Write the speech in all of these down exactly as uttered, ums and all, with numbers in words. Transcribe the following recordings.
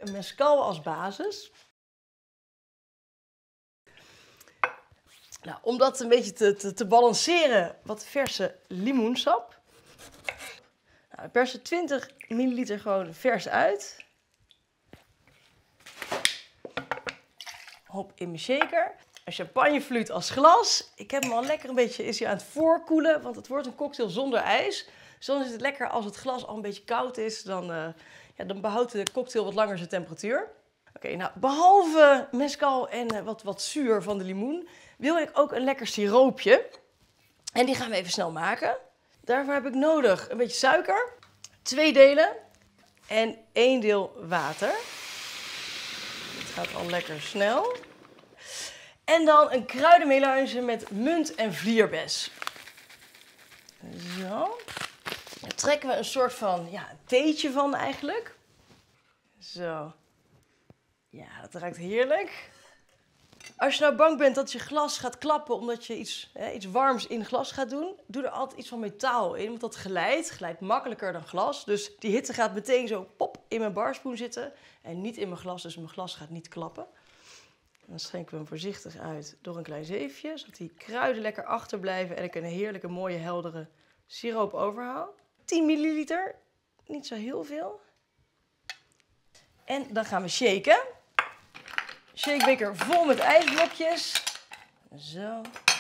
een mezcal als basis. Nou, om dat een beetje te, te, te balanceren, wat verse limoensap. Nou, we persen twintig milliliter gewoon vers uit. Hop in mijn shaker. Een champagnefluit als glas. Ik heb hem al lekker een beetje is hij aan het voorkoelen, want het wordt een cocktail zonder ijs. Dus dan is het lekker als het glas al een beetje koud is, dan, uh, ja, dan behoudt de cocktail wat langer zijn temperatuur. Oké, okay, nou behalve mezcal en uh, wat, wat zuur van de limoen, wil ik ook een lekker siroopje. En die gaan we even snel maken. Daarvoor heb ik nodig een beetje suiker, twee delen en één deel water. Het gaat al lekker snel. En dan een kruidenmelange met munt en vlierbes. Zo. Daar trekken we een soort van ja, een theetje van eigenlijk. Zo. Ja, dat ruikt heerlijk. Als je nou bang bent dat je glas gaat klappen omdat je iets, hè, iets warms in glas gaat doen, doe er altijd iets van metaal in, want dat glijdt, glijdt makkelijker dan glas. Dus die hitte gaat meteen zo pop in mijn barspoen zitten en niet in mijn glas, dus mijn glas gaat niet klappen. Dan schenken we hem voorzichtig uit door een klein zeefje, zodat die kruiden lekker achterblijven en ik een heerlijke, mooie, heldere siroop overhoud. tien milliliter, niet zo heel veel. En dan gaan we shaken. Shakebeker vol met ijsblokjes. Zo.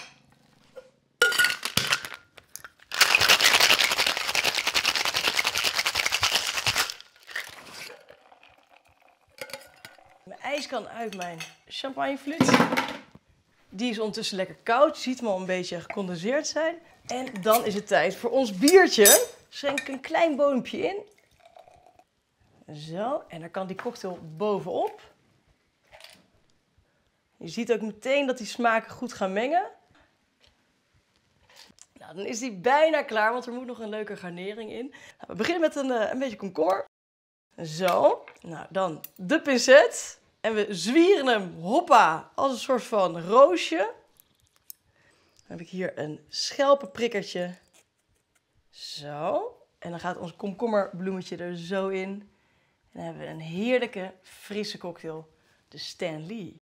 Mijn ijs kan uit mijn champagnefluit. Die is ondertussen lekker koud. Je ziet hem al een beetje gecondenseerd zijn. En dan is het tijd voor ons biertje. Schenk ik een klein bodempje in. Zo. En dan kan die cocktail bovenop. Je ziet ook meteen dat die smaken goed gaan mengen. Nou, dan is die bijna klaar, want er moet nog een leuke garnering in. Nou, we beginnen met een, uh, een beetje komkommer. Zo. Nou, dan de pincet. En we zwieren hem, hoppa, als een soort van roosje. Dan heb ik hier een schelpenprikkertje. Zo. En dan gaat ons komkommerbloemetje er zo in. En dan hebben we een heerlijke, frisse cocktail. De Stanley.